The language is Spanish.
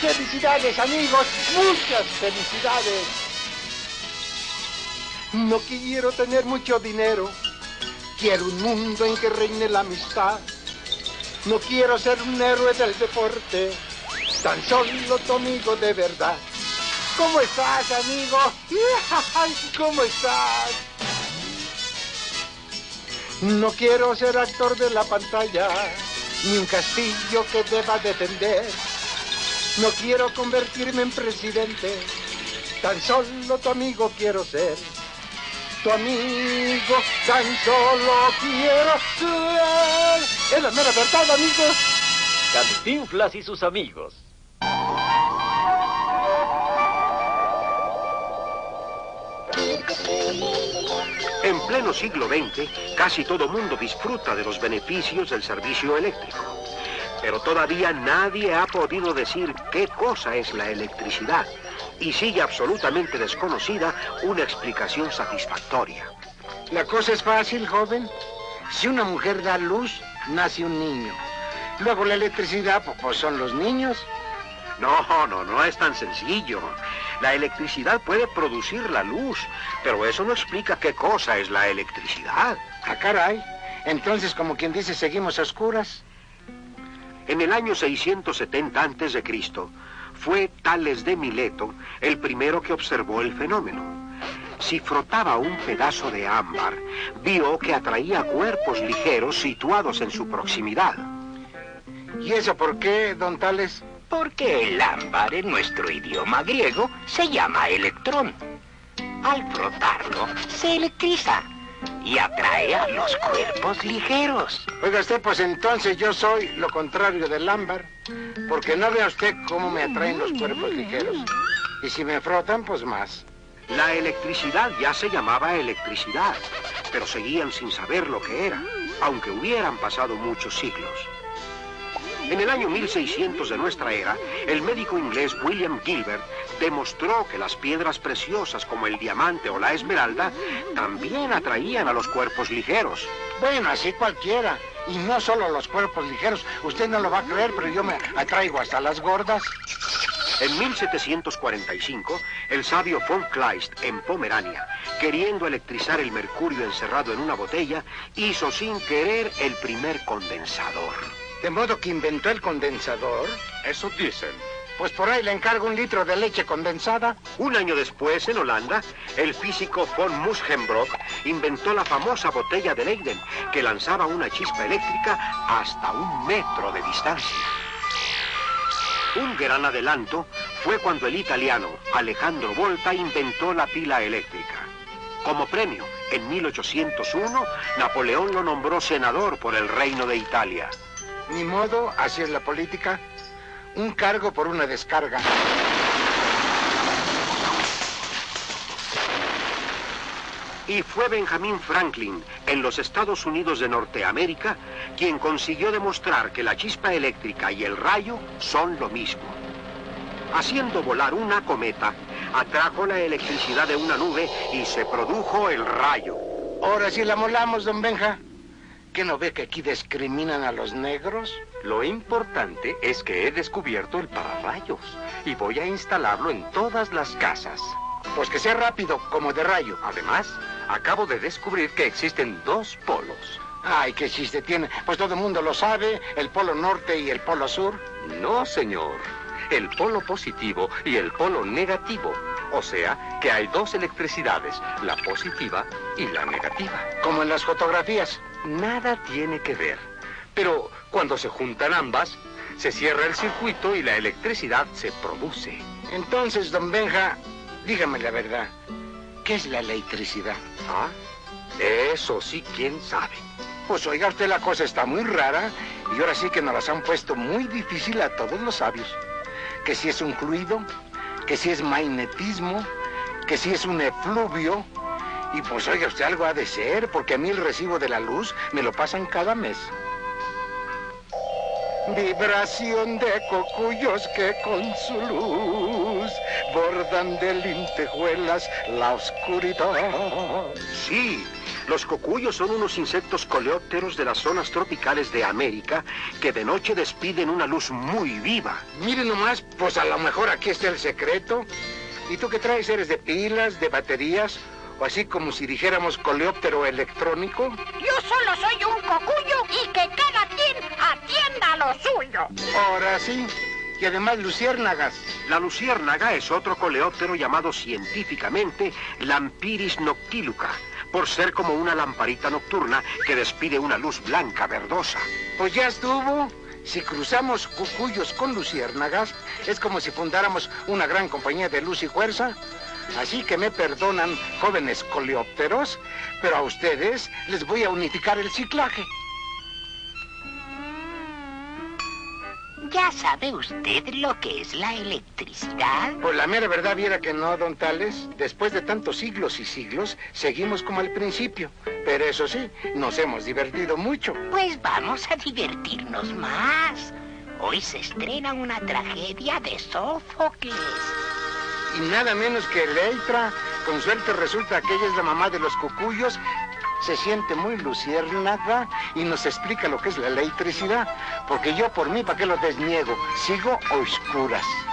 Felicidades, amigos, muchas felicidades. No quiero tener mucho dinero. Quiero un mundo en que reine la amistad. No quiero ser un héroe del deporte, tan solo tu amigo de verdad. ¿Cómo estás, amigo? ¿Cómo estás? No quiero ser actor de la pantalla, ni un castillo que deba defender. No quiero convertirme en presidente, tan solo tu amigo quiero ser. Tu amigo, tan solo quiero ser. Es la mera verdad, amigos. Cantinflas y sus amigos. En pleno siglo XX, casi todo mundo disfruta de los beneficios del servicio eléctrico. Pero todavía nadie ha podido decir qué cosa es la electricidad. Y sigue absolutamente desconocida una explicación satisfactoria. La cosa es fácil, joven. Si una mujer da luz, nace un niño. Luego la electricidad, pues son los niños. No es tan sencillo. La electricidad puede producir la luz, pero eso no explica qué cosa es la electricidad. Ah, caray. Entonces, como quien dice, seguimos a oscuras. En el año 670 a.C., fue Tales de Mileto el primero que observó el fenómeno. Si frotaba un pedazo de ámbar, vio que atraía cuerpos ligeros situados en su proximidad. ¿Y eso por qué, don Tales? Porque el ámbar en nuestro idioma griego se llama electrón. Al frotarlo, se electriza y atrae a los cuerpos ligeros. Oiga usted, pues entonces yo soy lo contrario del ámbar, porque no vea usted cómo me atraen los cuerpos ligeros. Y si me frotan, pues más. La electricidad ya se llamaba electricidad, pero seguían sin saber lo que era, aunque hubieran pasado muchos siglos. En el año 1600 de nuestra era, el médico inglés William Gilbert demostró que las piedras preciosas como el diamante o la esmeralda también atraían a los cuerpos ligeros. Bueno, así cualquiera. Y no solo los cuerpos ligeros. Usted no lo va a creer, pero yo me atraigo hasta las gordas. En 1745, el sabio von Kleist, en Pomerania, queriendo electrizar el mercurio encerrado en una botella, hizo sin querer el primer condensador. ¿De modo que inventó el condensador? Eso dicen. Pues por ahí le encargo un litro de leche condensada. Un año después, en Holanda, el físico von Musschenbroek inventó la famosa botella de Leyden, que lanzaba una chispa eléctrica hasta 1 metro de distancia. Un gran adelanto fue cuando el italiano Alejandro Volta inventó la pila eléctrica. Como premio, en 1801, Napoleón lo nombró senador por el Reino de Italia. Ni modo, así es la política. Un cargo por una descarga. Y fue Benjamin Franklin, en los Estados Unidos de Norteamérica, quien consiguió demostrar que la chispa eléctrica y el rayo son lo mismo. Haciendo volar una cometa, atrajo la electricidad de una nube y se produjo el rayo. Ahora sí la molamos, don Benja. ¿Qué no ve que aquí discriminan a los negros? Lo importante es que he descubierto el pararrayos y voy a instalarlo en todas las casas. Pues que sea rápido, como de rayo. Además, acabo de descubrir que existen 2 polos. Ay, qué chiste tiene. Pues todo el mundo lo sabe, el polo norte y el polo sur. No, señor. El polo positivo y el polo negativo. O sea, que hay 2 electricidades, la positiva y la negativa. Como en las fotografías. Nada tiene que ver. Pero cuando se juntan ambas, se cierra el circuito y la electricidad se produce. Entonces, don Benja, dígame la verdad. ¿Qué es la electricidad? ¿Ah? Eso sí, quién sabe. Pues oiga usted, la cosa está muy rara y ahora sí que nos las han puesto muy difícil a todos los sabios. Que si es un fluido, que si es magnetismo, que si es un efluvio. Y pues oiga usted, algo ha de ser, porque a mí el recibo de la luz me lo pasan cada mes. Vibración de cocuyos que con su luz bordan de lentejuelas la oscuridad. Sí, Los cocuyos son unos insectos coleópteros de las zonas tropicales de América que de noche despiden una luz muy viva. Miren nomás, pues a lo mejor aquí está el secreto. ¿Y tú qué traes? ¿Eres de pilas, de baterías? O así como si dijéramos coleóptero electrónico. Yo solo soy un cocuyo y que cada quien atienda lo suyo. Ahora sí. Y además luciérnagas. La luciérnaga es otro coleóptero llamado científicamente Lampiris noctiluca, por ser como una lamparita nocturna que despide una luz blanca verdosa. Pues ya estuvo. Si cruzamos cucuyos con luciérnagas, es como si fundáramos una gran compañía de luz y fuerza. Así que me perdonan, jóvenes coleópteros, pero a ustedes les voy a unificar el ciclaje. ¿Ya sabe usted lo que es la electricidad? Pues la mera verdad viera que no, don Tales. Después de tantos siglos y siglos, seguimos como al principio. Pero eso sí, nos hemos divertido mucho. Pues vamos a divertirnos más. Hoy se estrena una tragedia de Sófocles. Y nada menos que Electra. Con suerte resulta que ella es la mamá de los cucuyos. Se siente muy luciérnaga y nos explica lo que es la electricidad. Porque yo por mí, ¿para qué lo desniego? Sigo a oscuras.